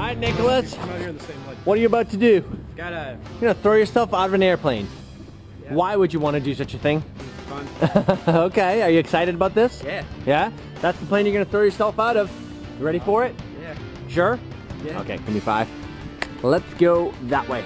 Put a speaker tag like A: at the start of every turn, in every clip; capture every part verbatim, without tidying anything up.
A: right, Nicholas.
B: I'm out here in the same light.
A: What are you about to do?
B: Skydive.
A: You're gonna throw yourself out of an airplane.
B: Yeah.
A: Why would you want to do such a thing?
B: It's fun.
A: Okay, are you excited about this?
B: Yeah.
A: Yeah? That's the plane you're gonna throw yourself out of. You ready for it?
B: Yeah.
A: Sure?
B: Yeah.
A: Okay, give me five. Let's go that way.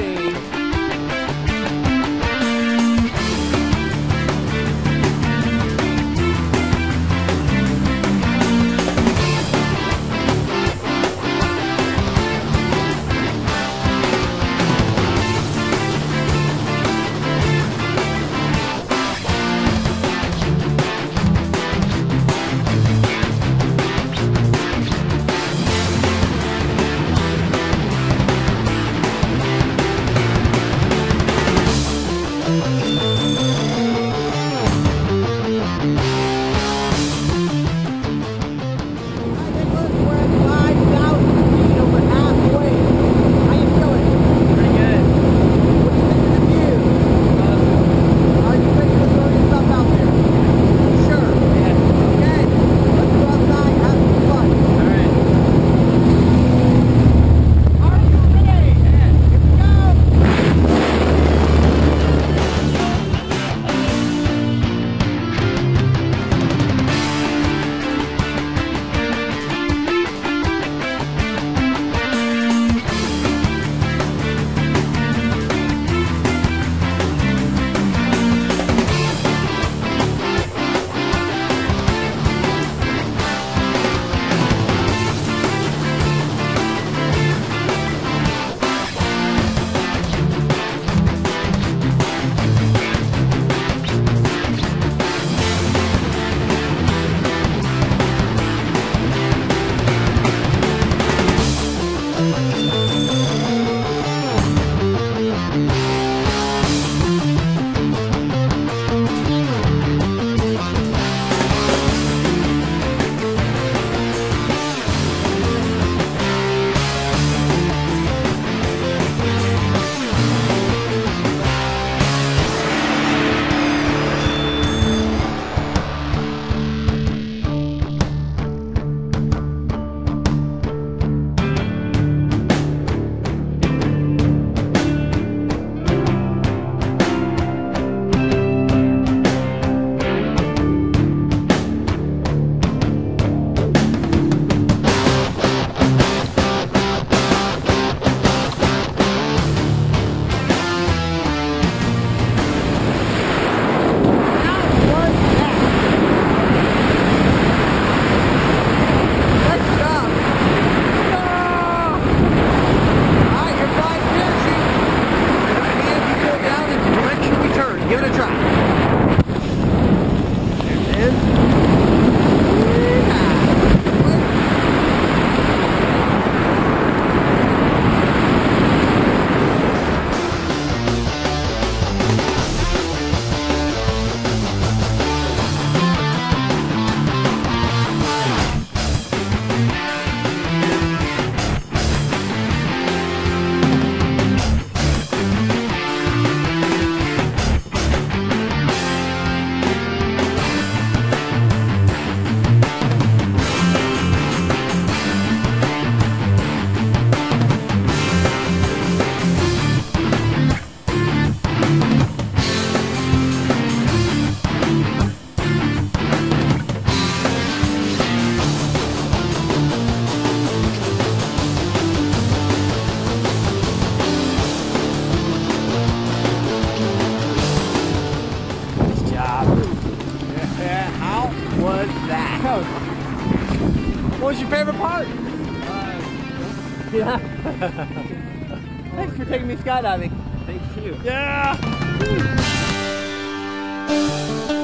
A: What was your favorite part? Uh, yeah. Thanks for taking me skydiving.
B: Thank you.
A: Yeah!